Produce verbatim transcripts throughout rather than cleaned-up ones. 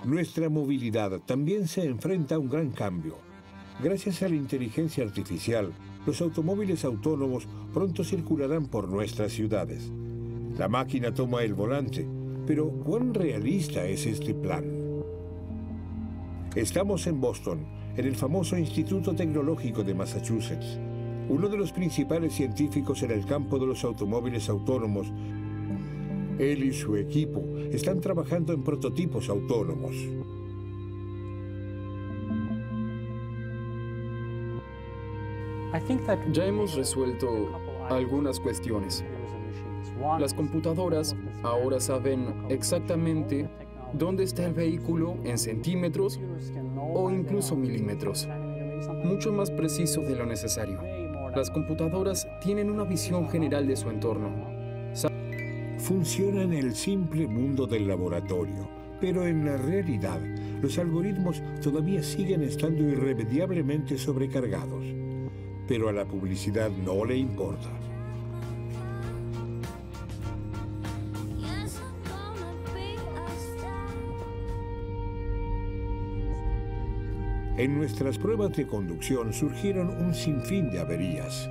Nuestra movilidad también se enfrenta a un gran cambio. Gracias a la inteligencia artificial, los automóviles autónomos pronto circularán por nuestras ciudades. La máquina toma el volante, pero ¿cuán realista es este plan? Estamos en Boston, en el famoso Instituto Tecnológico de Massachusetts. Uno de los principales científicos en el campo de los automóviles autónomos, él y su equipo están trabajando en prototipos autónomos. Ya hemos resuelto algunas cuestiones. Las computadoras ahora saben exactamente dónde está el vehículo en centímetros o incluso milímetros. Mucho más preciso de lo necesario. Las computadoras tienen una visión general de su entorno. Funciona en el simple mundo del laboratorio, pero en la realidad, los algoritmos todavía siguen estando irremediablemente sobrecargados. Pero a la publicidad no le importa. En nuestras pruebas de conducción surgieron un sinfín de averías.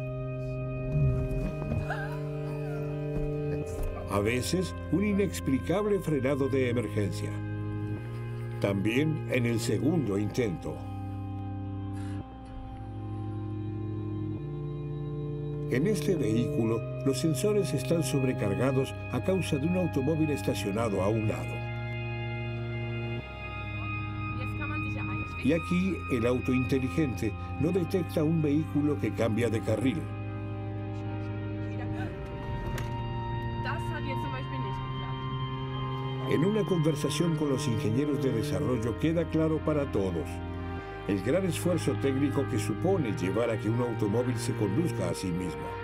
A veces, un inexplicable frenado de emergencia. También en el segundo intento. En este vehículo, los sensores están sobrecargados a causa de un automóvil estacionado a un lado. Y aquí, el auto inteligente no detecta un vehículo que cambia de carril. En una conversación con los ingenieros de desarrollo queda claro para todos el gran esfuerzo técnico que supone llevar a que un automóvil se conduzca a sí mismo.